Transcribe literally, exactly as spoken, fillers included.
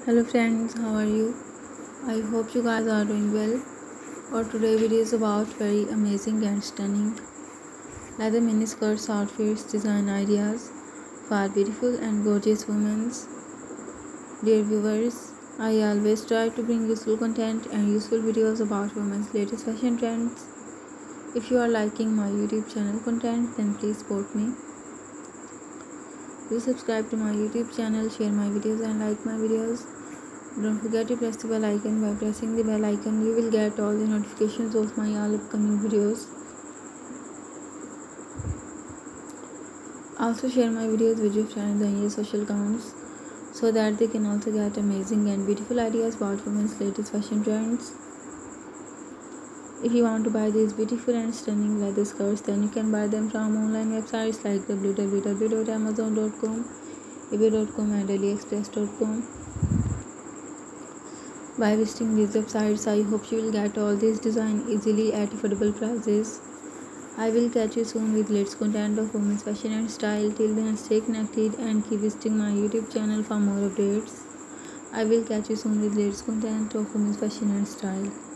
Hello friends, how are you? I hope you guys are doing well. Or today video is about very amazing and stunning leather mini skirts outfits design ideas for beautiful and gorgeous women. Dear viewers, I always try to bring useful content and useful videos about women's latest fashion trends. If you are liking my YouTube channel content, then please support me. Do subscribe to my YouTube channel, share my videos and like my videos. Don't forget to press the bell icon. By pressing the bell icon, you will get all the notifications of my all upcoming videos. Also share my videos with your friends and your social accounts so that they can also get amazing and beautiful ideas about women's latest fashion trends. If you want to buy these beautiful and stunning leather skirts, then you can buy them from online websites like w w w dot amazon dot com, ebay dot com and aliexpress dot com. By visiting these websites, I hope you will get all these designs easily at affordable prices. I will catch you soon with latest content of women's fashion and style. Till then, stay connected and keep visiting my YouTube channel for more updates. I will catch you soon with latest content of women's fashion and style.